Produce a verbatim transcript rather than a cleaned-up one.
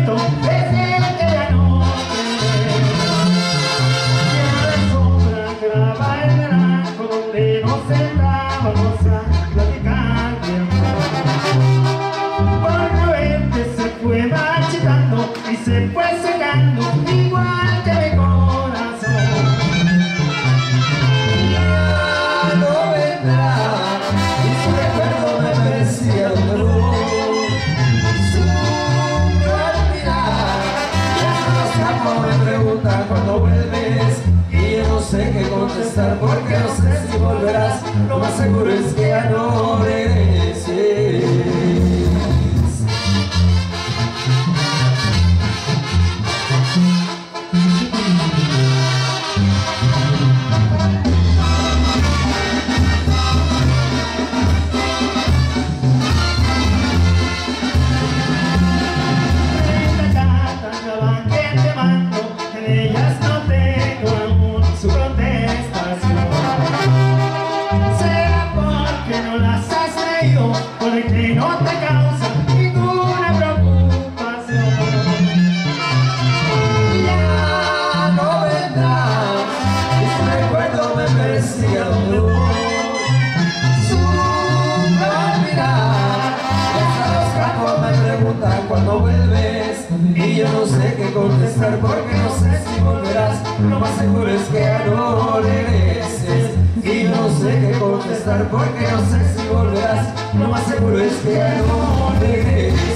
siento desde aquella noche. Ya la sombra graba el blanco donde nos sentábamos a platicar de amor. Por repente se fue marchitando y se fue secando igual que mi corazón. Ya no vendrá y su recuerdo me parecía un dolor. Me preguntan cuando vuelves y yo no sé qué contestar porque no sé si volverás. Lo más seguro es que ya no regreses. Porque no te causa ninguna preocupación. Ya no vendrá y su recuerdo me parecía dolor. Su mirar y hasta los campos me preguntan cuando vuelves y yo no sé qué contestar porque no sé si volverás. Lo más seguro es que ya no regreses y yo no sé qué contestar porque no sé si volverás. Lo más seguro es que ya no regreses.